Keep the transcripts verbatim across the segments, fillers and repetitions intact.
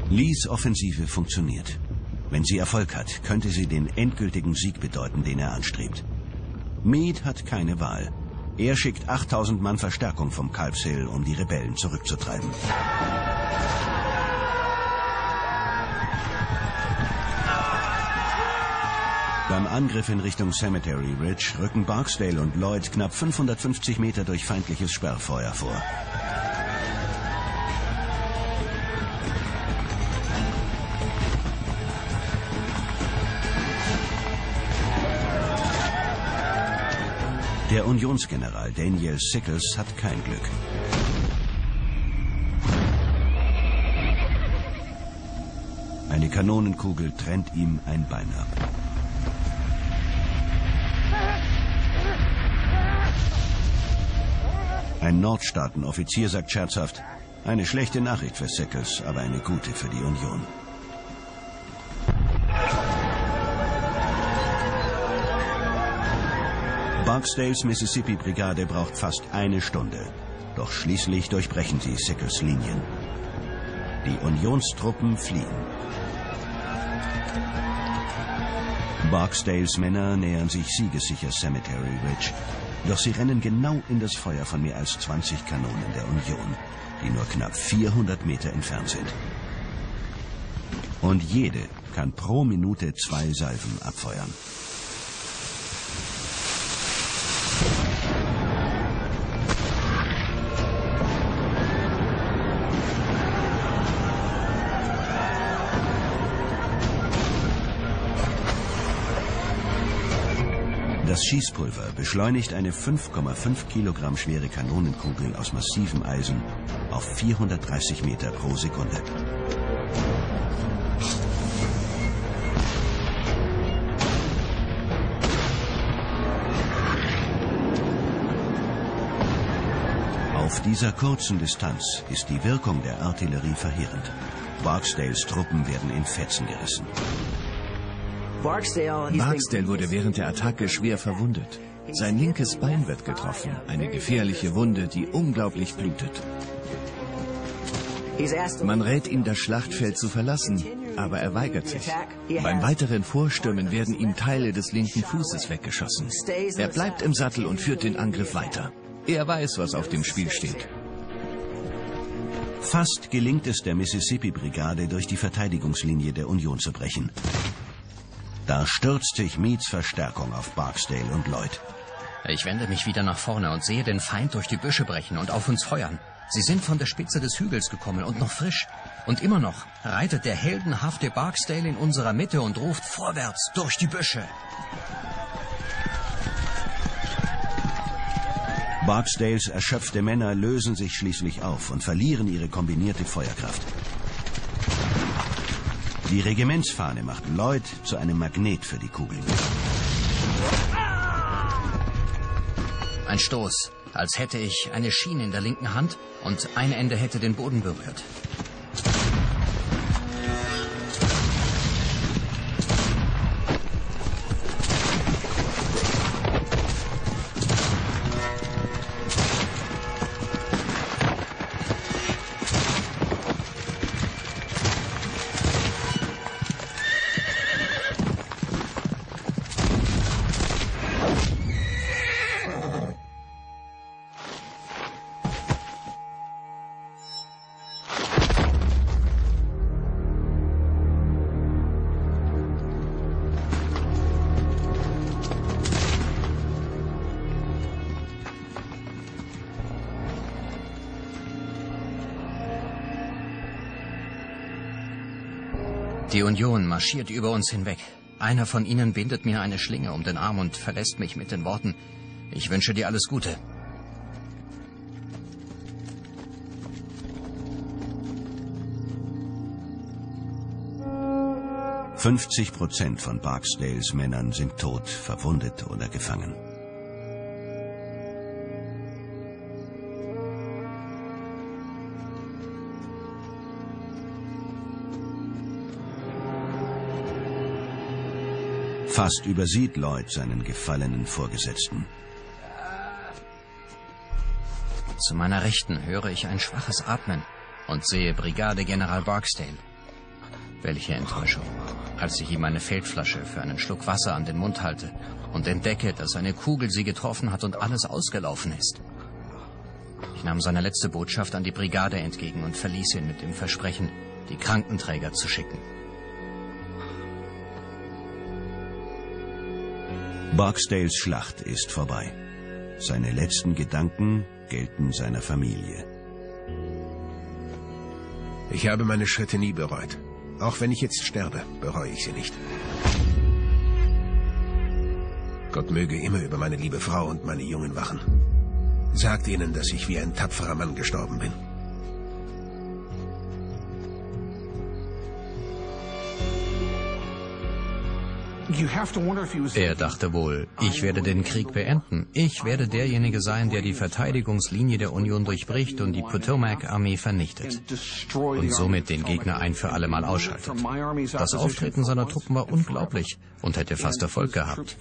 Lees Offensive funktioniert. Wenn sie Erfolg hat, könnte sie den endgültigen Sieg bedeuten, den er anstrebt. Meade hat keine Wahl. Er schickt achttausend Mann Verstärkung vom Culp's Hill, um die Rebellen zurückzutreiben. Beim Angriff in Richtung Cemetery Ridge rücken Barksdale und Lloyd knapp fünfhundertfünfzig Meter durch feindliches Sperrfeuer vor. Der Unionsgeneral Daniel Sickles hat kein Glück. Eine Kanonenkugel trennt ihm ein Bein ab. Ein Nordstaaten-Offizier sagt scherzhaft, eine schlechte Nachricht für Sickles, aber eine gute für die Union. Barksdales Mississippi-Brigade braucht fast eine Stunde. Doch schließlich durchbrechen sie Sickles Linien. Die Unionstruppen fliehen. Barksdales Männer nähern sich siegessicher Cemetery Ridge. Doch sie rennen genau in das Feuer von mehr als zwanzig Kanonen der Union, die nur knapp vierhundert Meter entfernt sind. Und jede kann pro Minute zwei Salven abfeuern. Das Schießpulver beschleunigt eine fünf Komma fünf Kilogramm schwere Kanonenkugel aus massivem Eisen auf vierhundertdreißig Meter pro Sekunde. Auf dieser kurzen Distanz ist die Wirkung der Artillerie verheerend. Barksdales Truppen werden in Fetzen gerissen. Barksdale wurde während der Attacke schwer verwundet. Sein linkes Bein wird getroffen, eine gefährliche Wunde, die unglaublich blutet. Man rät ihm, das Schlachtfeld zu verlassen, aber er weigert sich. Beim weiteren Vorstürmen werden ihm Teile des linken Fußes weggeschossen. Er bleibt im Sattel und führt den Angriff weiter. Er weiß, was auf dem Spiel steht. Fast gelingt es der Mississippi-Brigade, durch die Verteidigungslinie der Union zu brechen. Da stürzt sich Meades Verstärkung auf Barksdale und Lloyd. Ich wende mich wieder nach vorne und sehe den Feind durch die Büsche brechen und auf uns feuern. Sie sind von der Spitze des Hügels gekommen und noch frisch. Und immer noch reitet der heldenhafte Barksdale in unserer Mitte und ruft vorwärts durch die Büsche. Barksdales erschöpfte Männer lösen sich schließlich auf und verlieren ihre kombinierte Feuerkraft. Die Regimentsfahne macht Lloyd zu einem Magnet für die Kugeln. Ein Stoß, als hätte ich eine Schiene in der linken Hand und ein Ende hätte den Boden berührt. Die Union marschiert über uns hinweg. Einer von ihnen bindet mir eine Schlinge um den Arm und verlässt mich mit den Worten: Ich wünsche dir alles Gute. fünfzig Prozent von Barksdales Männern sind tot, verwundet oder gefangen. Fast übersieht Lloyd seinen gefallenen Vorgesetzten. Zu meiner Rechten höre ich ein schwaches Atmen und sehe Brigadegeneral Barksdale. Welche Enttäuschung, als ich ihm eine Feldflasche für einen Schluck Wasser an den Mund halte und entdecke, dass eine Kugel sie getroffen hat und alles ausgelaufen ist. Ich nahm seine letzte Botschaft an die Brigade entgegen und verließ ihn mit dem Versprechen, die Krankenträger zu schicken. Barksdales Schlacht ist vorbei. Seine letzten Gedanken gelten seiner Familie. Ich habe meine Schritte nie bereut. Auch wenn ich jetzt sterbe, bereue ich sie nicht. Gott möge immer über meine liebe Frau und meine Jungen wachen. Sagt ihnen, dass ich wie ein tapferer Mann gestorben bin. Er dachte wohl, ich werde den Krieg beenden. Ich werde derjenige sein, der die Verteidigungslinie der Union durchbricht und die Potomac-Armee vernichtet. Und somit den Gegner ein für alle Mal ausschaltet. Das Auftreten seiner Truppen war unglaublich und hätte fast Erfolg gehabt.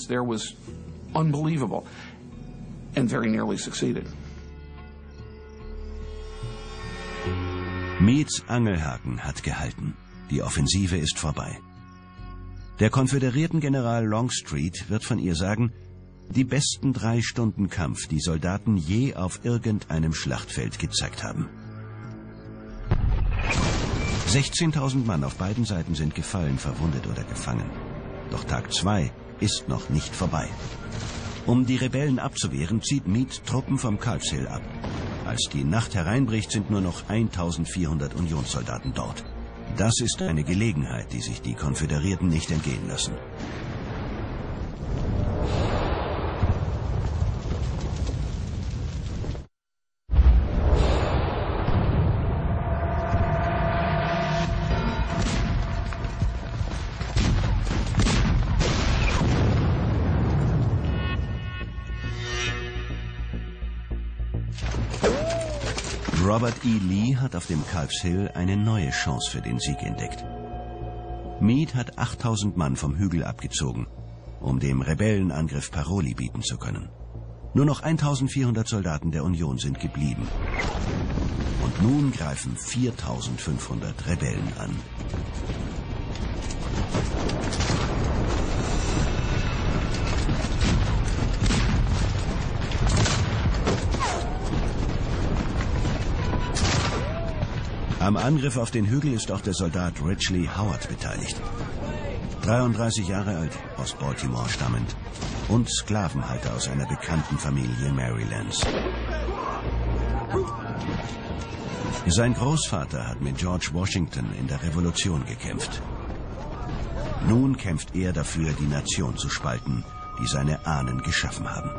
Meades Angelhaken hat gehalten. Die Offensive ist vorbei. Der konföderierten General Longstreet wird von ihr sagen, die besten drei Stunden Kampf, die Soldaten je auf irgendeinem Schlachtfeld gezeigt haben. sechzehntausend Mann auf beiden Seiten sind gefallen, verwundet oder gefangen. Doch Tag zwei ist noch nicht vorbei. Um die Rebellen abzuwehren, zieht Meade Truppen vom Culp's Hill ab. Als die Nacht hereinbricht, sind nur noch eintausendvierhundert Unionssoldaten dort. Das ist eine Gelegenheit, die sich die Konföderierten nicht entgehen lassen. Robert E. Lee hat auf dem Culp's Hill eine neue Chance für den Sieg entdeckt. Meade hat achttausend Mann vom Hügel abgezogen, um dem Rebellenangriff Paroli bieten zu können. Nur noch eintausendvierhundert Soldaten der Union sind geblieben. Und nun greifen viertausendfünfhundert Rebellen an. Am Angriff auf den Hügel ist auch der Soldat Ridgely Howard beteiligt. dreiunddreißig Jahre alt, aus Baltimore stammend und Sklavenhalter aus einer bekannten Familie Marylands. Sein Großvater hat mit George Washington in der Revolution gekämpft. Nun kämpft er dafür, die Nation zu spalten, die seine Ahnen geschaffen haben.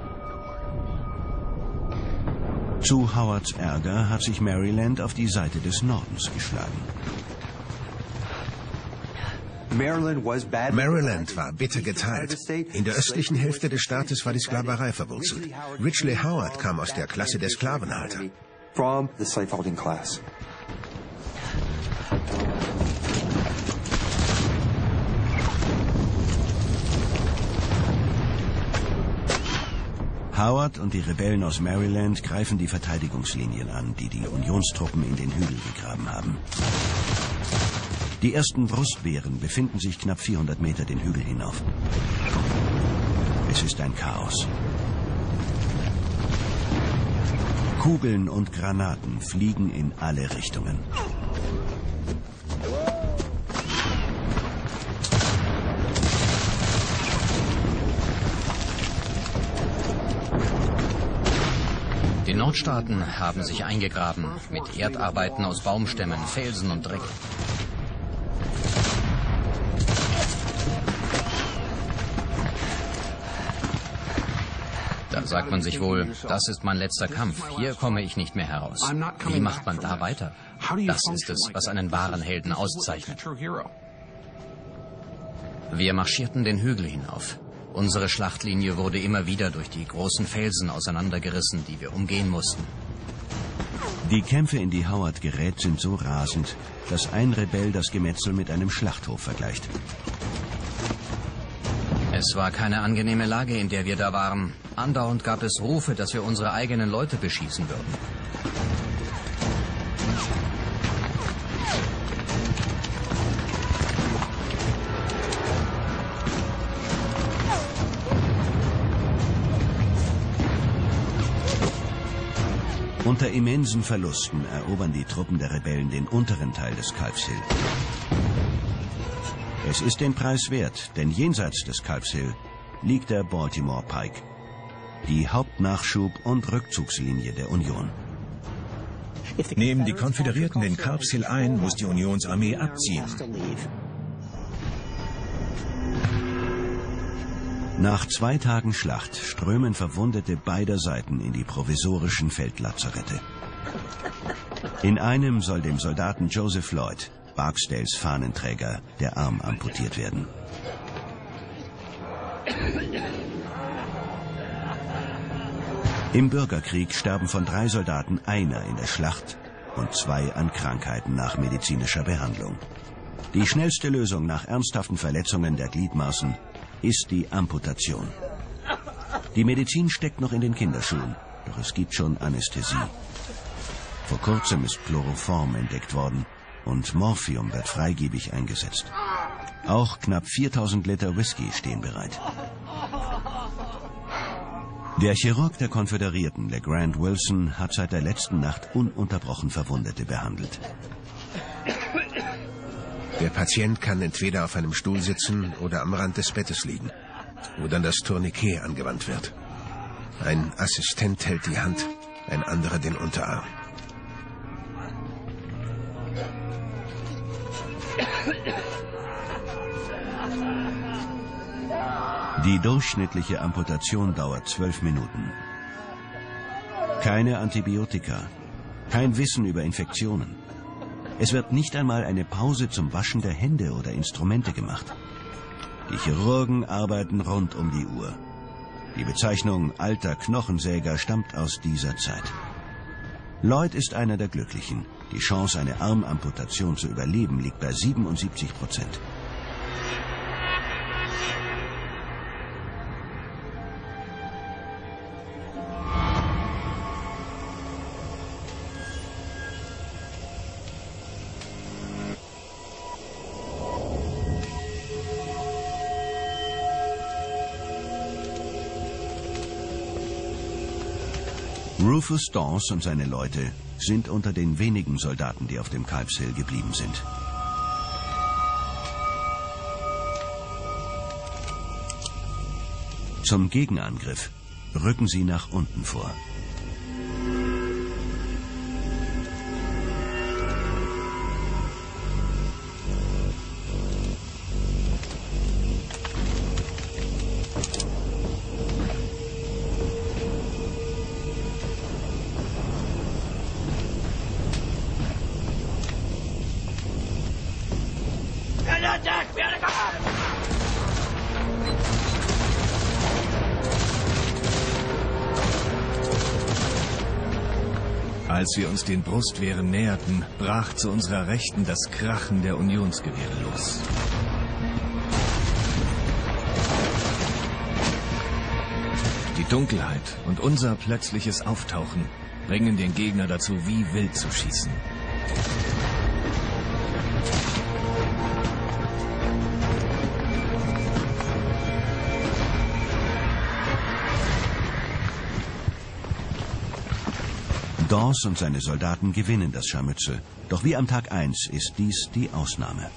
Zu Howards Ärger hat sich Maryland auf die Seite des Nordens geschlagen. Maryland war bitter geteilt. In der östlichen Hälfte des Staates war die Sklaverei verwurzelt. Ridgely Howard kam aus der Klasse der Sklavenhalter. Howard und die Rebellen aus Maryland greifen die Verteidigungslinien an, die die Unionstruppen in den Hügel gegraben haben. Die ersten Brustwehren befinden sich knapp vierhundert Meter den Hügel hinauf. Es ist ein Chaos. Kugeln und Granaten fliegen in alle Richtungen. Die Nordstaaten haben sich eingegraben mit Erdarbeiten aus Baumstämmen, Felsen und Dreck. Da sagt man sich wohl, das ist mein letzter Kampf, hier komme ich nicht mehr heraus. Wie macht man da weiter? Das ist es, was einen wahren Helden auszeichnet. Wir marschierten den Hügel hinauf. Unsere Schlachtlinie wurde immer wieder durch die großen Felsen auseinandergerissen, die wir umgehen mussten. Die Kämpfe, in die Howard gerät, sind so rasend, dass ein Rebell das Gemetzel mit einem Schlachthof vergleicht. Es war keine angenehme Lage, in der wir da waren. Andauernd gab es Rufe, dass wir unsere eigenen Leute beschießen würden. Unter immensen Verlusten erobern die Truppen der Rebellen den unteren Teil des Culp's Hill. Es ist den Preis wert, denn jenseits des Culp's Hill liegt der Baltimore Pike, die Hauptnachschub- und Rückzugslinie der Union. Nehmen die Konföderierten den Culp's Hill ein, muss die Unionsarmee abziehen. Nach zwei Tagen Schlacht strömen Verwundete beider Seiten in die provisorischen Feldlazarette. In einem soll dem Soldaten Joseph Lloyd, Barksdales Fahnenträger, der Arm amputiert werden. Im Bürgerkrieg sterben von drei Soldaten einer in der Schlacht und zwei an Krankheiten nach medizinischer Behandlung. Die schnellste Lösung nach ernsthaften Verletzungen der Gliedmaßen ist die Amputation. Die Medizin steckt noch in den Kinderschuhen, doch es gibt schon Anästhesie. Vor kurzem ist Chloroform entdeckt worden und Morphium wird freigebig eingesetzt. Auch knapp viertausend Liter Whisky stehen bereit. Der Chirurg der Konföderierten, LeGrand Wilson, hat seit der letzten Nacht ununterbrochen Verwundete behandelt. Der Patient kann entweder auf einem Stuhl sitzen oder am Rand des Bettes liegen, wo dann das Tourniquet angewandt wird. Ein Assistent hält die Hand, ein anderer den Unterarm. Die durchschnittliche Amputation dauert zwölf Minuten. Keine Antibiotika, kein Wissen über Infektionen. Es wird nicht einmal eine Pause zum Waschen der Hände oder Instrumente gemacht. Die Chirurgen arbeiten rund um die Uhr. Die Bezeichnung alter Knochensäger stammt aus dieser Zeit. Lloyd ist einer der Glücklichen. Die Chance, eine Armamputation zu überleben, liegt bei siebenundsiebzig Prozent. Rufus Dawes und seine Leute sind unter den wenigen Soldaten, die auf dem Culp's Hill geblieben sind. Zum Gegenangriff rücken sie nach unten vor. Als wir uns den Brustwehren näherten, brach zu unserer Rechten das Krachen der Unionsgewehre los. Die Dunkelheit und unser plötzliches Auftauchen bringen den Gegner dazu, wie wild zu schießen. Dawes und seine Soldaten gewinnen das Scharmützel. Doch wie am Tag eins ist dies die Ausnahme.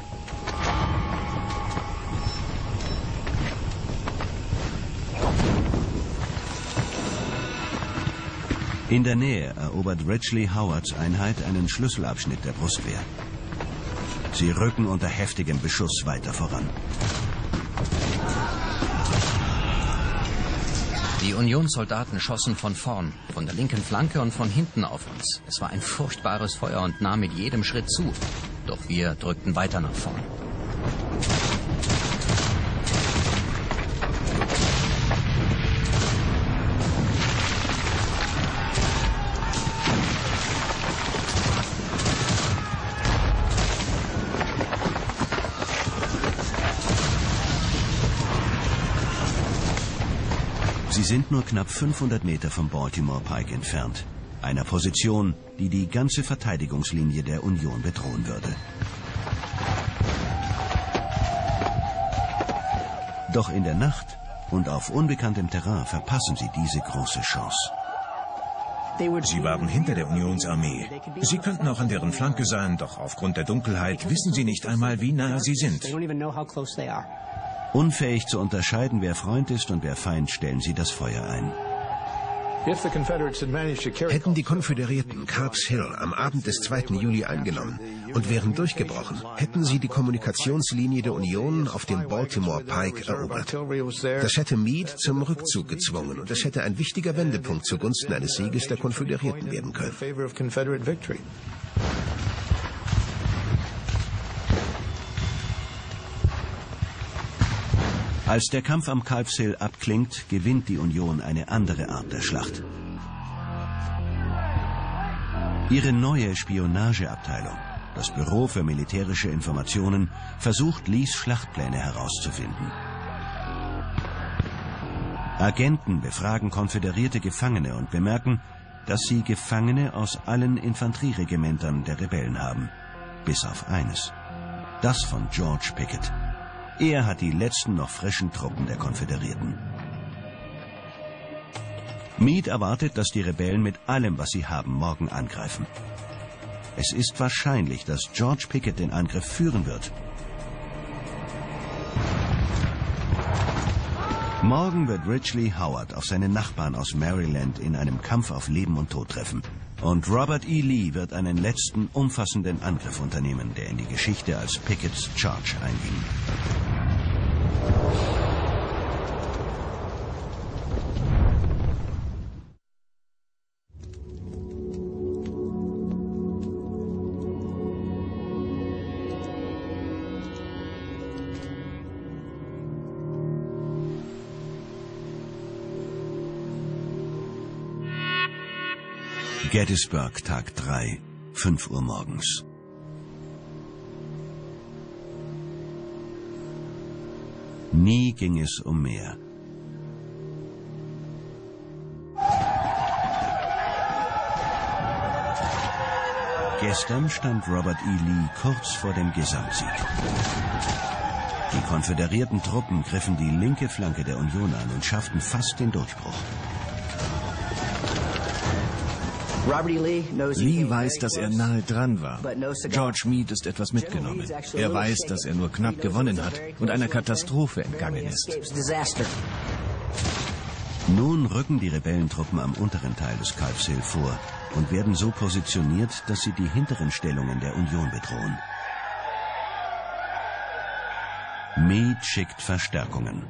In der Nähe erobert Ridgely Howards Einheit einen Schlüsselabschnitt der Brustwehr. Sie rücken unter heftigem Beschuss weiter voran. Die Unionssoldaten schossen von vorn, von der linken Flanke und von hinten auf uns. Es war ein furchtbares Feuer und nahm mit jedem Schritt zu. Doch wir drückten weiter nach vorn. Sie sind nur knapp fünfhundert Meter vom Baltimore Pike entfernt, einer Position, die die ganze Verteidigungslinie der Union bedrohen würde. Doch in der Nacht und auf unbekanntem Terrain verpassen sie diese große Chance. Sie waren hinter der Unionsarmee. Sie könnten auch an deren Flanke sein, doch aufgrund der Dunkelheit wissen sie nicht einmal, wie nahe sie sind. Unfähig zu unterscheiden, wer Freund ist und wer Feind, stellen sie das Feuer ein. Hätten die Konföderierten Carps Hill am Abend des zweiten Juli eingenommen und wären durchgebrochen, hätten sie die Kommunikationslinie der Union auf dem Baltimore Pike erobert. Das hätte Meade zum Rückzug gezwungen und es hätte ein wichtiger Wendepunkt zugunsten eines Sieges der Konföderierten werden können. Als der Kampf am Culp's Hill abklingt, gewinnt die Union eine andere Art der Schlacht. Ihre neue Spionageabteilung, das Büro für militärische Informationen, versucht Lees Schlachtpläne herauszufinden. Agenten befragen konföderierte Gefangene und bemerken, dass sie Gefangene aus allen Infanterieregimentern der Rebellen haben. Bis auf eines. Das von George Pickett. Er hat die letzten noch frischen Truppen der Konföderierten. Meade erwartet, dass die Rebellen mit allem, was sie haben, morgen angreifen. Es ist wahrscheinlich, dass George Pickett den Angriff führen wird. Morgen wird Ridgely Howard auf seine Nachbarn aus Maryland in einem Kampf auf Leben und Tod treffen. Und Robert E. Lee wird einen letzten, umfassenden Angriff unternehmen, der in die Geschichte als Pickett's Charge einging. Gettysburg, Tag drei, fünf Uhr morgens. Nie ging es um mehr. Gestern stand Robert E. Lee kurz vor dem Gesamtsieg. Die konföderierten Truppen griffen die linke Flanke der Union an und schafften fast den Durchbruch. Lee weiß, dass er nahe dran war. George Meade ist etwas mitgenommen. Er weiß, dass er nur knapp gewonnen hat und einer Katastrophe entgangen ist. Nun rücken die Rebellentruppen am unteren Teil des Culp's Hill vor und werden so positioniert, dass sie die hinteren Stellungen der Union bedrohen. Meade schickt Verstärkungen.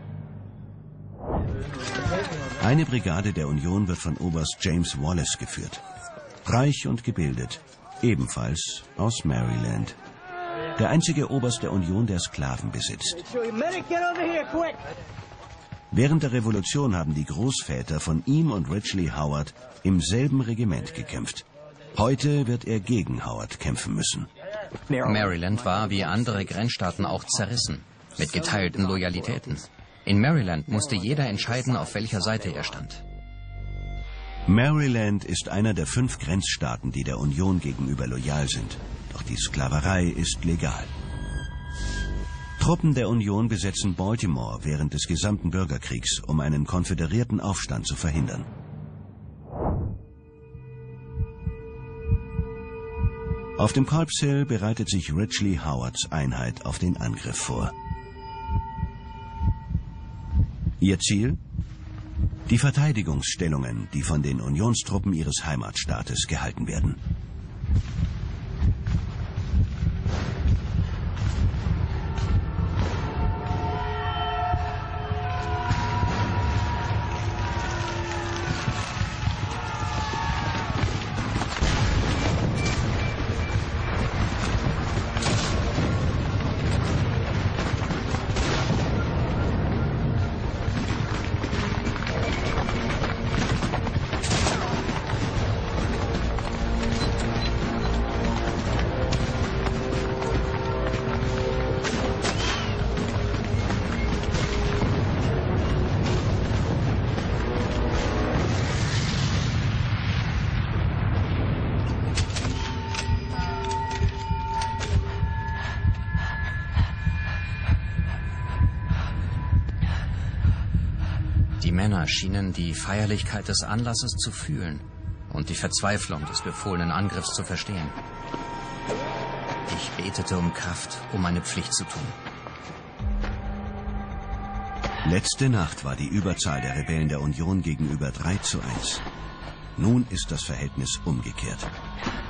Eine Brigade der Union wird von Oberst James Wallace geführt. Reich und gebildet, ebenfalls aus Maryland. Der einzige Oberst der Union, der Sklaven besitzt. Während der Revolution haben die Großväter von ihm und Ridgely Howard im selben Regiment gekämpft. Heute wird er gegen Howard kämpfen müssen. Maryland war wie andere Grenzstaaten auch zerrissen, mit geteilten Loyalitäten. In Maryland musste jeder entscheiden, auf welcher Seite er stand. Maryland ist einer der fünf Grenzstaaten, die der Union gegenüber loyal sind. Doch die Sklaverei ist legal. Truppen der Union besetzen Baltimore während des gesamten Bürgerkriegs, um einen konföderierten Aufstand zu verhindern. Auf dem Culp's Hill bereitet sich Ridgely Howards Einheit auf den Angriff vor. Ihr Ziel? Die Verteidigungsstellungen, die von den Unionstruppen ihres Heimatstaates gehalten werden. Die Männer schienen die Feierlichkeit des Anlasses zu fühlen und die Verzweiflung des befohlenen Angriffs zu verstehen. Ich betete um Kraft, um meine Pflicht zu tun. Letzte Nacht war die Überzahl der Rebellen der Union gegenüber drei zu eins. Nun ist das Verhältnis umgekehrt.